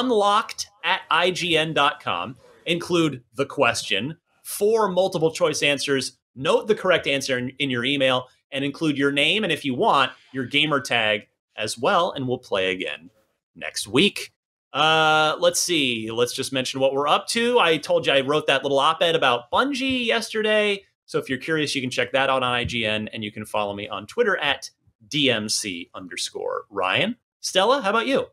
unlocked@ign.com. Include the question, 4 multiple choice answers, note the correct answer in your email, and include your name and, if you want, your gamer tag as well, and we'll play again next week. Let's see. Let's just mention what we're up to. I told you I wrote that little op-ed about Bungie yesterday. So if you're curious, you can check that out on IGN, and you can follow me on Twitter at DMC_Ryan. Stella, how about you?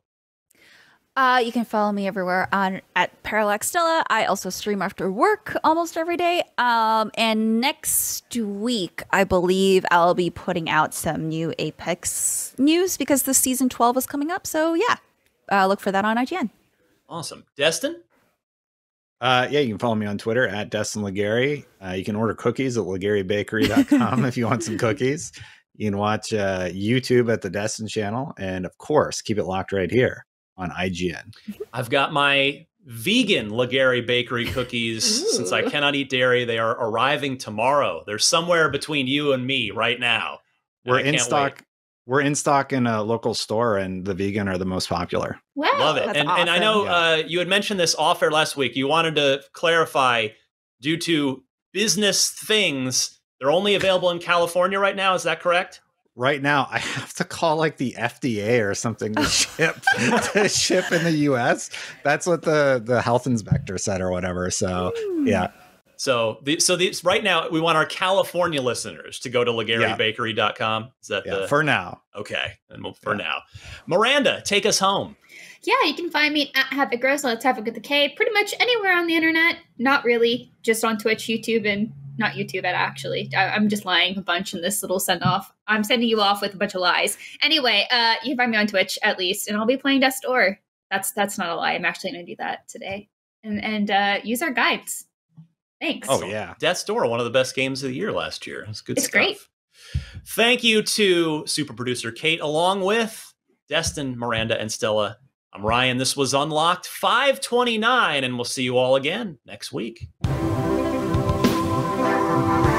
You can follow me everywhere at Parallax Stella. I also stream after work almost every day. And next week, I believe I'll be putting out some new Apex news because the season 12 is coming up. So yeah, look for that on IGN. Awesome. Destin? Yeah, you can follow me on Twitter at Destin Legary. You can order cookies at legarybakery.com if you want some cookies. You can watch YouTube at the Destin channel. And of course, keep it locked right here on IGN. I've got my vegan Legary Bakery cookies. Since I cannot eat dairy, they are arriving tomorrow. They're somewhere between you and me right now. We're in stock. We're in stock in a local store, and the vegan are the most popular. Wow. Love it. That's And awesome. I know you had mentioned this off air last week. You wanted to clarify, due to business things, they're only available in California right now. Is that correct? Right now, I have to call like the FDA or something to ship in the US. That's what the health inspector said or whatever. So yeah. So these right now, we want our California listeners to go to legarybakery.com. Is that for now? Okay. And for now, Miranda, take us home. Yeah, you can find me at Havoc Gross. Let's Havoc with a K. Pretty much anywhere on the internet. Not really. Just on Twitch, YouTube, and not YouTube actually. I'm just lying a bunch in this little send off. I'm sending you off with a bunch of lies. Anyway, you can find me on Twitch at least, and I'll be playing Death's Door. That's not a lie. I'm actually going to do that today, and use our guides. Thanks. Oh yeah, Death's Door, one of the best games of the year last year. It's good. It's stuff. great. Thank you to super producer Kate, along with Destin, Miranda, and Stella. I'm Ryan. This was Unlocked 529, and we'll see you all again next week.